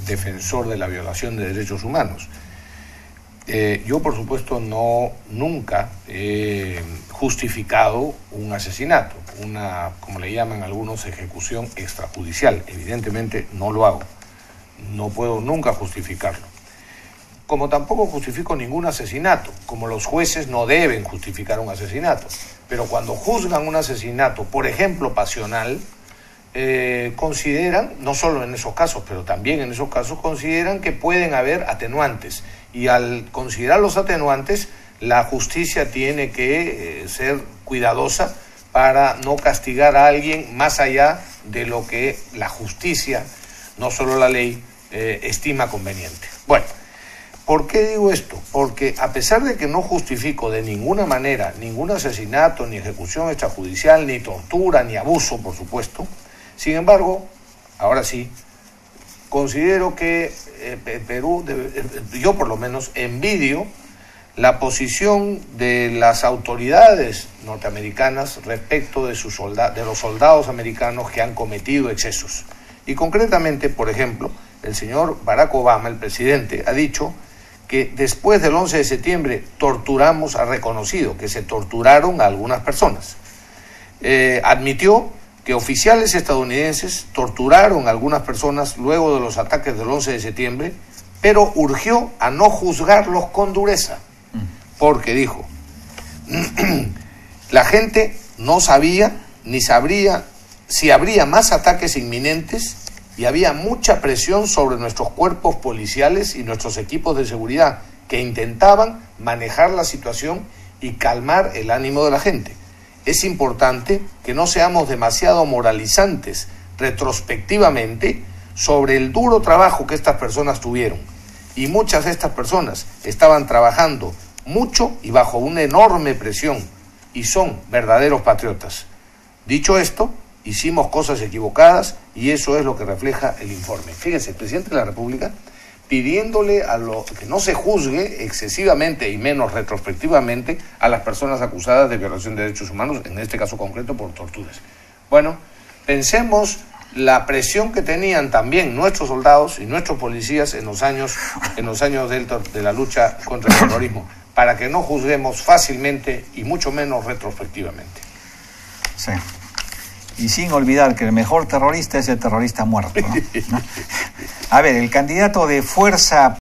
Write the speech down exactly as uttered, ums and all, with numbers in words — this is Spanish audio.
defensor de la violación de derechos humanos. Eh, yo, por supuesto, no nunca he justificado un asesinato, una, como le llaman algunos, ejecución extrajudicial. Evidentemente no lo hago. No puedo nunca justificarlo. Como tampoco justifico ningún asesinato, como los jueces no deben justificar un asesinato. Pero cuando juzgan un asesinato, por ejemplo, pasional, eh, consideran, no solo en esos casos, pero también en esos casos, consideran que pueden haber atenuantes. Y al considerar los atenuantes, la justicia tiene que eh, ser cuidadosa para no castigar a alguien más allá de lo que la justicia, no solo la ley, eh, estima conveniente. Bueno, ¿por qué digo esto? Porque a pesar de que no justifico de ninguna manera ningún asesinato, ni ejecución extrajudicial, ni tortura, ni abuso, por supuesto, sin embargo, ahora sí, considero que eh, Perú, debe, yo por lo menos envidio la posición de las autoridades norteamericanas respecto de, sus solda- de los soldados americanos que han cometido excesos. Y concretamente, por ejemplo, el señor Barack Obama, el presidente, ha dicho que después del once de septiembre torturamos, ha reconocido que se torturaron a algunas personas. Eh, admitió que oficiales estadounidenses torturaron a algunas personas luego de los ataques del once de septiembre, pero urgió a no juzgarlos con dureza, porque dijo, la gente no sabía ni sabría si habría más ataques inminentes y había mucha presión sobre nuestros cuerpos policiales y nuestros equipos de seguridad que intentaban manejar la situación y calmar el ánimo de la gente. Es importante que no seamos demasiado moralizantes retrospectivamente sobre el duro trabajo que estas personas tuvieron. Y muchas de estas personas estaban trabajando mucho y bajo una enorme presión y son verdaderos patriotas. Dicho esto, hicimos cosas equivocadas y eso es lo que refleja el informe. Fíjense, el presidente de la República pidiéndole a lo, que no se juzgue excesivamente y menos retrospectivamente a las personas acusadas de violación de derechos humanos, en este caso concreto por torturas. Bueno, pensemos la presión que tenían también nuestros soldados y nuestros policías en los años, en los años del, de la lucha contra el terrorismo, para que no juzguemos fácilmente y mucho menos retrospectivamente. Sí. Y sin olvidar que el mejor terrorista es el terrorista muerto, ¿no? A ver, el candidato de Fuerza